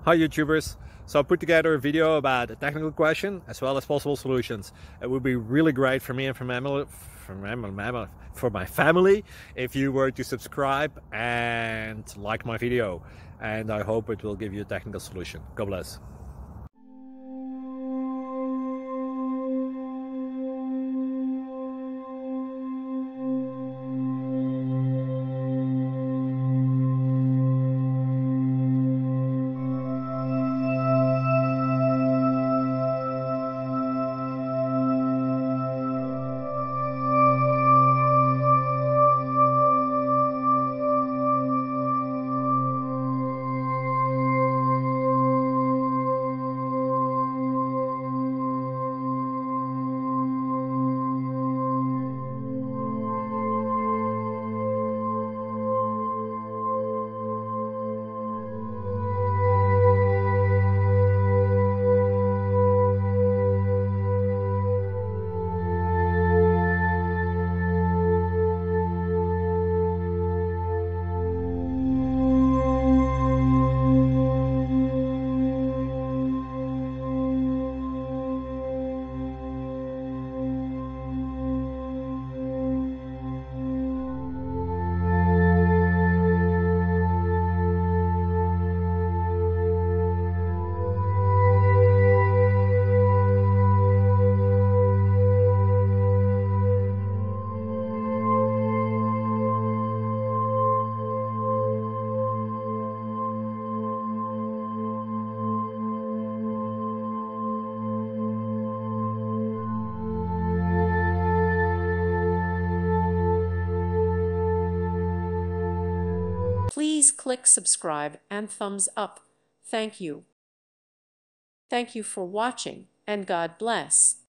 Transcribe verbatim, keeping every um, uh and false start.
Hi YouTubers! So I put together a video about a technical question as well as possible solutions. It would be really great for me and for my family, for my, for my family if you were to subscribe and like my video. And I hope it will give you a technical solution. God bless. Please click subscribe and thumbs up. Thank you. Thank you for watching, and God bless.